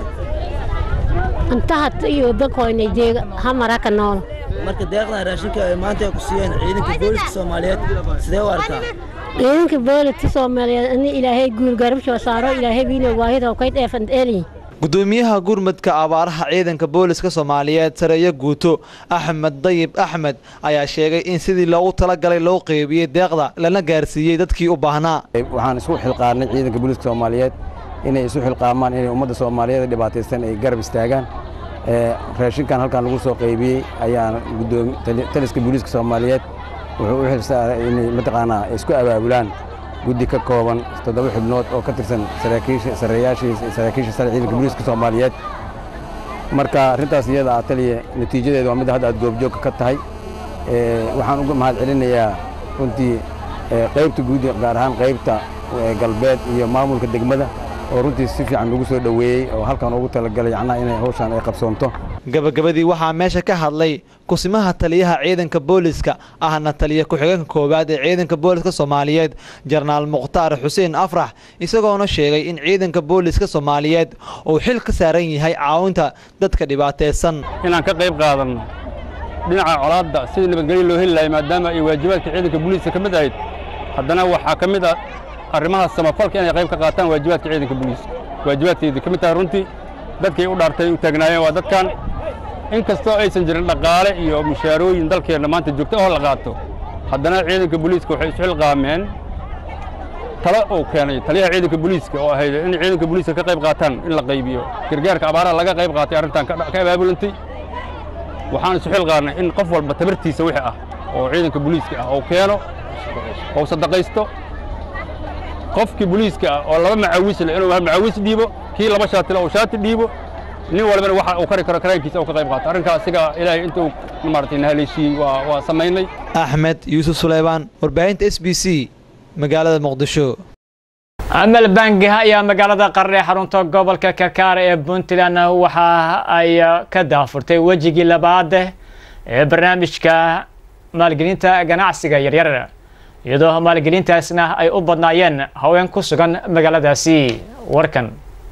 انتهت iyo dadkoynay deega hamara ka nool marka deeqda raashinka ay maanta ku siiyeen ciidanka booliska Soomaaliyeed sidee u arkaa ciidanka booliska Soomaaliyeed in ilaahay guul garabsho saaro ilaahay biina waahida ka dheefan eli gudoomiyaha gurmadka abaaraha ciidanka booliska Soomaaliyeed Sareeyo Guuto Axmed Dayib Axmed ayaa sheegay in sidii loogu talagalay loo qeybiyay deeqda lana gaarsiiyay dadkii u baahnaa. waxaan isku xilqaarnay ciidanka booliska Soomaaliyeed inay isu xilqaamaan inay ummadda Soomaaliyeed dhibaataysan ay garab istaagaan. ee raashinkan halkan lagu soo qaybiyay ayaa gudoomiyaha taliska booliska Soomaaliyeed wuxuu u xilsaaray inay mataqaanaa isku abaabulaan guddi ka kooban toddoba xubnood oo ka tirsan saraakiisha sareeyaashiisa saraakiisha sare ciidanka booliska Soomaaliyeed marka arrintaas iyada ah taliya natiijadeedu waa mid hadda aad goobjoogka ka tahay waxaan uga mahad celinayaa runtii qaybta guud gaar ahaan qaybta galbeed iyo maamulka degmada oo runtii si fiican lagu soo dhaweeyay oo halkan ugu talagalay yacnaa inay hawshan ay qabsoonto gabagabadii waxaa meesha ka hadlay kusimaha taliyaha ciidanka booliska ahna taliya ku-xigeenka koowaad ee ciidanka booliska Soomaaliyeed Jarnaal Mukhtaar Xuseen Afrax isagoona sheegay in ciidanka booliska Soomaaliyeed uu xil ka saaran yahay caawinta dadka dhibaataysan inaan ka qayb qaadano dhinaca colaadda sidii nabadgelyo loo heli lahaa maadaama ay waajibaadka ciidanka booliska ka mid ahayd haddana waxaa ka mid ah arrimaha samafalka inay qayb ka qaataan waajibaadka ciidanka booliska waajibaadkeedu ka mid tahay runtii dadkay u dhaartay u taagnaayeen waa dadkan inkastoo aysan jirin dhaqaale iyo mushaarooyin dalkeena maanta joogto oo la qaato haddana ciidanka booliska waxay isu xilqaameen talo uu keenay taliyaha ciidanka booliska oo ahayd in ciidanka booliska ka qayb qaataan in la qaybiyo gargaarka abaaraha laga qayb qaatay arrintan ka abaabulantay waxaan isu xilqaarnay in qof walba tabartiisa wixii ah oo ciidanka booliska ah oo keeno oo sadaqaysto qofkii booliska ah oo laba macaawis leh inuu macaawis dhiibo kii laba shaati leh oo shaati dhiibo nin walbana waxa uu kari karo karaankiisa oo ka qayb qaato arrinkaas asiga ilaahay inta uu maartay nahaleeshii waa waa sameynay Axmed Yuusuf Suleymaan warbaahinta S B C magaalada Muqdisho amal bangiha ayaa magaalada Qarre xarunta gobolka Karkaar ee Puntland waxa ay ka daafurtay wajigii labaad ee barnaamijka maalgelinta ganacsiga yaryar iyadoo maalgelintaasna ay u badnaayeen haween ku sugan magaaladaasi warkan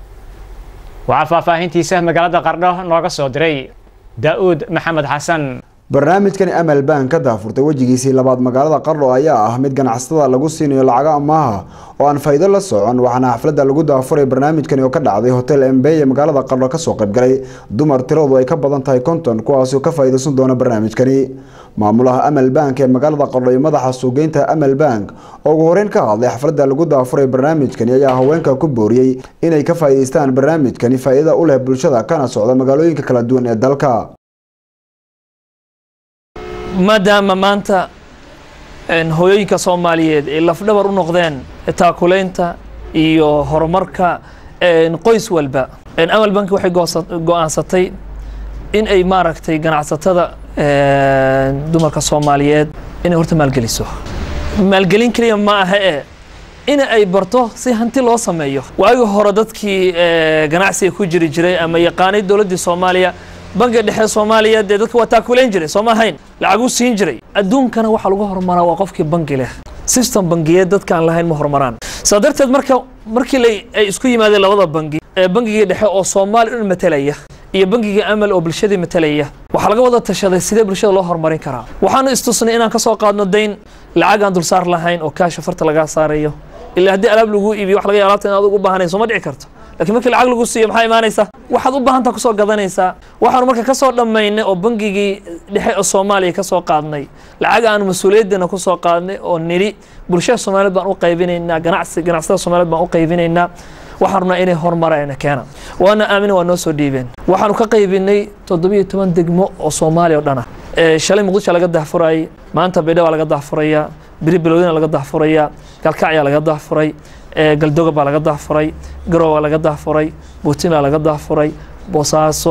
waxa faahfaahintiisa magaalada Qardho nooga soo diray Daawud Maxamed Xasan barnaamijkan Amal Bank ka daafurtay wajigiisii labaad magaalada Qardho ayaa ah mid ganacsatada lagu siinayo lacag amaah oo aan faa'iido la socon waxaana xafladda lagu daafuray barnaamijkan oo ka dhacday Hotel Mbaye ee magaalada Qardho ka soo qayb galay dumar tiradu ay ka badan tahay konton kuwaas oo ka faa'iideysan doona barnaamijkani maamulaha Amal Bank ee magaalada Qardho iyo madaxa suuqeynta Amal Bank oo ugu horreyn ka hadlay xafladda lagu daafuray barnaamijkan ayaa haweenka ku booriyay inay ka faa'iideystaan barnaamijkani faa'iido u leh bulshada kana socda magaalooyinka kala duwan ee dalka maadaama maanta hooyooyinka Soomaaliyeed ay lafdhabar u noqdeen taakuleynta iyo horumarka qoys walba Amal Bank waxay go'aansatay in ay maaragtay ganacsatada dumarka Soomaaliyeed inay horta maalgeliso maalgelin kaliya ma aha ee in ay barto si hanti loo sameeyo waagi hore dadkii ganacsiga ku jiri jiray ama yaqaanay dawladda Soomaaliya bangiga dhexe Soomaaliya dadka waa taakuleen jiray Soomaaliya lacag u siin jiray adduunkana waxa lagu horumaraa waa qofkii bangi leh system bangiyeed dadka aan lahayn ma horumaraan sadarteed marka markii ay isku yimaadeen labada bangi ee bangiga dhexe oo Soomaaliya u matalaya iyo bangiga Amal oo bulshada matalaya waxa laga wada tashaday sidee bulshada loo horumarin karaa waxaan istusnay inaan ka soo qaadno deyn lacag aan dul saar lahayn oo kaash farta laga saarayo ilaa hadii alaab lagu iibiyo wax laga yaabo alaabta inaad ugu baahanayso ma dhici karto laakiin markii lacag lagu siiyo maxay imaanaysaa waxaad u baahan tahay ku soo gadanaysaa waxaan marka ka soo dhameynay oo bangigii dhexe ee Soomaaliya ka soo qaadnay lacag aan mas'uuliyadna ku soo qaadnay oo niri bulshada Soomaaliyeed baan u qaybinaynaa ganacsi ganacsatada Soomaaliyeed baan u qaybinaynaa waxaan rabnaa inay horumaraan keena waana aamin waa noo soo dhiibeen waxaan ka qaybinay toddoba iyo toban degmo oo Soomaaliya oo dhan ah ee shalay Muqdisho laga daafuray maanta Beedhawa laga daafuraya biri bilowdina laga daafuraya Kalkacyo laga daafuray galdoga baa laga daafuray Garowe laga daafuray Buutina laga daafuray Boosaaso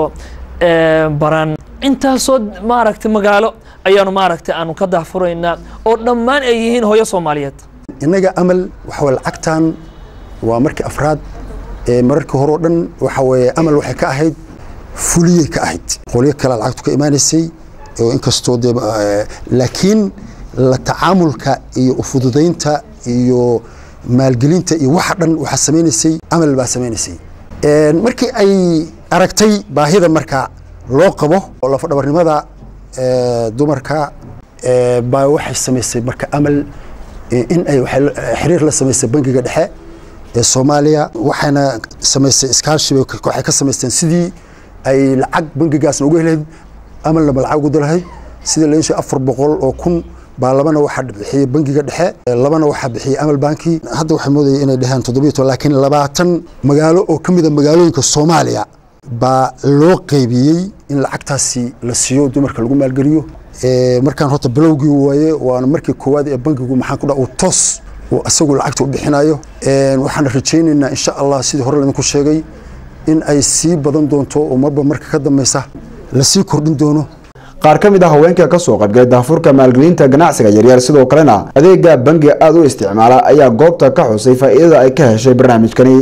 baran intaasoo maaragtay magaalo ayaanu maaragtay aanu ka daafuraynaa oo dhammaan ay yihiin hooyo Soomaaliyeed inaga Amal waxa lacagtan waa markii afraad ee markii hore oo dhan waxa weeye Amal waxay ka ahayd fuliyay ka ahayd qoliyo kale lacagtu ka imaanaysay oo inkastoo laakiin la tacaamulka iyo u fududeynta iyo maalgelinta iyo waxa dhan waxa sameeysay Amal baa sameeysay een markii ay aragtay baahida marka loo qabo oo la fadhabarnimada ee dumarka ee baa waxay sameeysay marka Amal in ay xiriir la sameeysay bangiga dhexe ee Soomaaliya waxayna sameeysay iskaashi waxay ka sameysteen sidii ay lacag bangigaas ugu helayd Amal laba lacag ugu dalahay sidii la yeeshay afar boqol oo kun baa labana waxa bixiyay bangiga dhexe labana waxa bixiyay Amal Banki hadda waxay moodayeen inay dhahaan toddoba iyo toban laakiin labaatan magaalo oo kamid ah magaalooyinka Soomaaliya baa loo qaybiyay in lacagtaasi la siiyo dumarka lagu maalgeliyo ee markaan horta bilowgii waaye waana markii koowaad ee bangigu maxaan ku dhaw toos oo asagu lacagta u bixinayo ee waxaan rajaynaynaa insha Allah sidii hore lagu sheegay in ay sii badan doonto oo marba marka ka dambaysa la sii kordhin doono. qaar ka mid ah haweenka ka soo qaybgalay daafurka maalgelinta ganacsiga yaryar sidoo kalena adeega bangiga aad u isticmaala ayaa goobta ka xusay faa'iidada ay ka heshay barnaamijkani.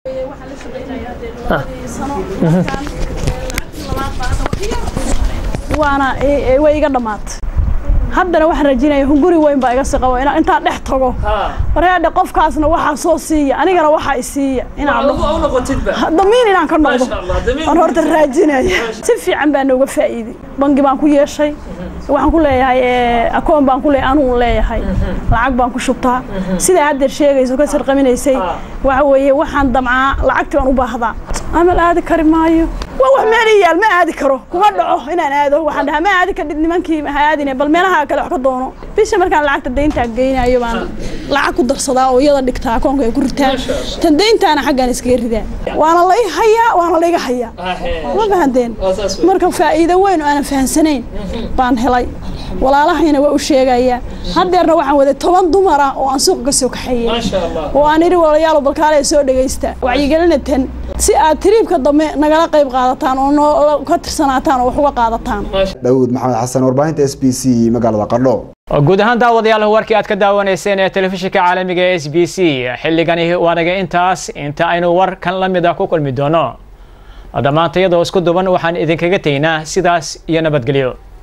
waana way iga dhamaatay haddana waxaan rajaynayaa hunguri weyn baa iga saqabo inaan inta dhex tago wareedha qofkaasna waxa soo siiya anigana waxa i siiya inaan damiin inaan ka noqdo aan horta raajinaya si fiican baan uga faa'iiday bangi baan ku yeeshay waxaan ku leeyahay akoon baan ku leeyahay anuu leeyahay lacag baan ku shubtaa sida hadda sheegayso ka sarqaminaysay waxa weeye waxaan damcaa lacagtii aan u baahdaa amal aadi kari maayo waa wax meel yaal ma aadi karo kuma dhaco inaan aado waxaan dhahaa ma aadi kadib nimankii ma aadine bal meelaha kale wax ka doono bisha markaan lacagta deynta geynayo baan lacag ku darsadaa oo iyada dhigtaa akoonka ay ku ritaan tan deyntaana xaggan iskaga ridaa waana la ii hayaa waana la iga hayaa ma fahanteen marka faa'iido weyn oo aan fahansanayn baan helay walaalahayna waa u sheegaya hadeerna waxaan waday toban dumar ah oo aan suuq ka soo kaxeeyay oo aan iri walaalayaal balkaale soo dhageysta wacyigelina tan si aad tripka dambe nagala qayb qaadataan oo ka tirsanaataan oo wax uga qaadataan. Daawud Maxamed Xasan warbaahinta S B C magaalada Qardho. guud ahaan daawadayaal warkii aad ka daawanayseen ee telefishinka caalamiga ee S B C xilligani waanaga intaas inta aynu war kan la mid ah ku kulmi doono dhammaantayada isku duban waxaan idinkaga tagnaa sidaas iyo nabadgelyo.